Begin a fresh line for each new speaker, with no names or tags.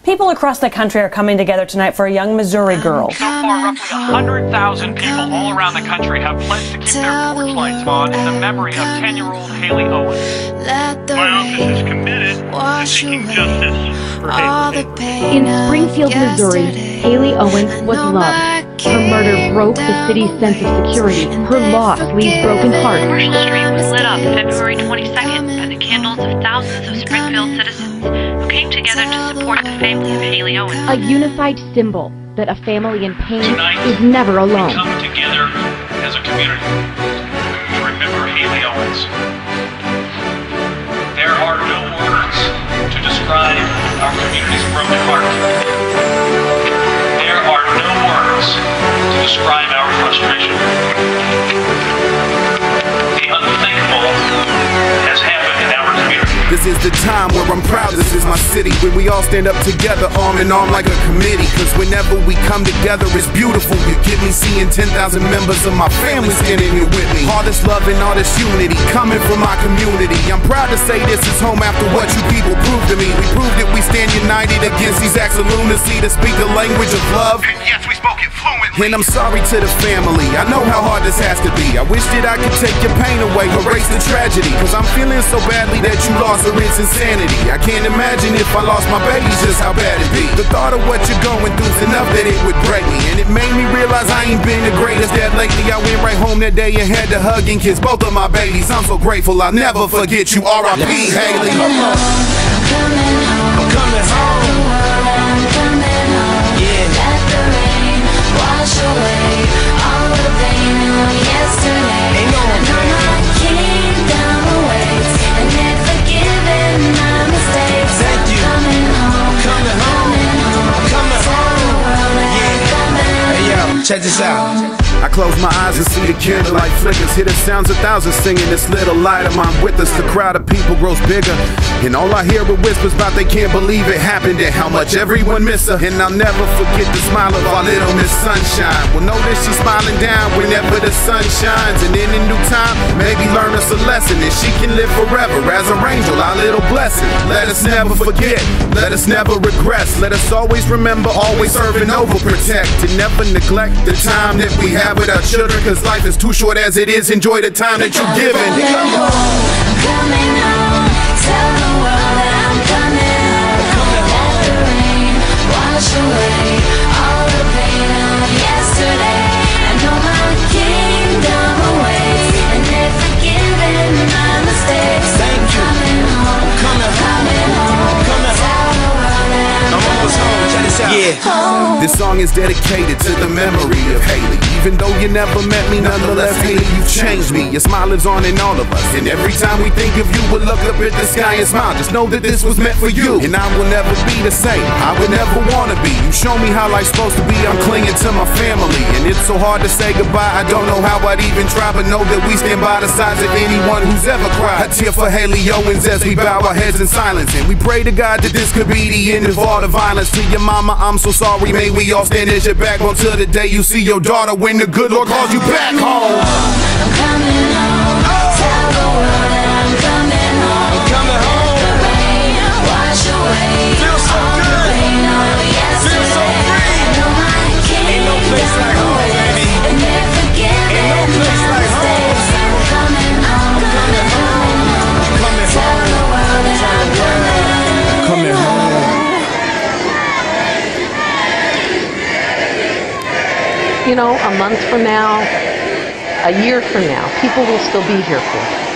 People across the country are coming together tonight for a young Missouri girl.
So far, roughly 100,000 people all around the country have pledged to keep their porch lights on in the memory of 10-year-old Haley Owens.
My office is committed to seeking justice for Haley.
In Springfield, Missouri, Haley Owens was loved. Her murder broke the city's sense of security. Her loss leaves broken hearts.
Marshall Street was lit up February 22nd by the candles of thousands of Springfield citizens who came together to support the family of Haley Owens.
A unified symbol that a family in pain
Tonight,
is never alone.
we come together as a community to remember Haley Owens. There are no words to describe our community's broken heart. There are no words to describe our frustration. The unthinkable has happened in our community.
This is the time where I'm proud, this is my city, when we all stand up together, arm in arm like a committee. Cause whenever we come together, it's beautiful. You get me seeing 10,000 members of my family standing here with me. All this love and all this unity coming from my community. I'm proud to say this is home after what you people proved to me. We proved that we stand united against these acts of lunacy to speak the language of love.
And yes, we spoke it fluently.
And I'm sorry to the family, I know how hard this has to be. I wish that I could take your pain away, erase the tragedy. Cause I'm feeling so badly that you lost her, it's insanity. I can't imagine if I lost my baby, just how bad it'd be. The thought of what you're going through's enough that it would break me. And it made me realize I ain't been the greatest dad lately. I went right home that day and had to hug and kiss both of my babies. I'm so grateful, I'll never forget you, R.I.P. Haley.
I'm coming home. I'm coming home. I'm coming home. Yeah. Let the rain wash away all the pain of yesterday. Ain't no one my kingdom awaits, and they're forgiving my mistakes. Thank you. Coming home. Coming home. Coming home. Yeah. Hey yo, check this out.
I close my eyes and see the candlelight flickers. Hear the sounds of thousands singing this little light of mine with us. The crowd of people grows bigger, and all I hear are whispers about they can't believe it happened and how much everyone miss her. And I'll never forget the smile of our little Miss Sunshine. We'll know that she's smiling down whenever the sun shines. And in a new time, maybe learn us a lesson, and she can live forever as her angel, our little blessing. Let us never forget, let us never regress. Let us always remember, always serve and overprotect, and never neglect the time that we have with our children, cause life is too short as it is. Enjoy the time that you're given.
I'm coming home. Tell the world that I'm coming home. Let the rain wash away all the pain of yesterday. I know my kingdom awaits, and they're forgiving my mistakes. Thank you. Coming home. Coming home. Coming home. Tell the world that I'm almost home. Check this out.
Yeah. This song is dedicated to the memory of Haley. Even though you never met me, nonetheless, Haley, you've changed me. Your smile lives on in all of us, and every time we think of you, we'll look up at the sky and smile. Just know that this was meant for you, and I will never be the same. I would never wanna be. You show me how life's supposed to be. I'm clinging to my family, and it's so hard to say goodbye. I don't know how I'd even try, but know that we stand by the sides of anyone who's ever cried. A tear for Haley Owens as we bow our heads in silence, and we pray to God that this could be the end of all the violence. To your mama, I'm so sorry. May we all stand as your backbone till the day you see your daughter when the good Lord calls you back home.
I'm coming home. Tell the world that I'm coming home.
I'm coming home.
Let the rain wash away
Feels so
all
good.
the pain of yesterday.
Feels so free.
I know my
Ain't no place like home, baby.
and they're forgiving
Ain't no place
my
like home.
mistakes. I'm coming home. Coming home.
Coming
Tell
home.
the world that I'm coming home.
Coming home.
You know, a month from now, a year from now, people will still be here for it.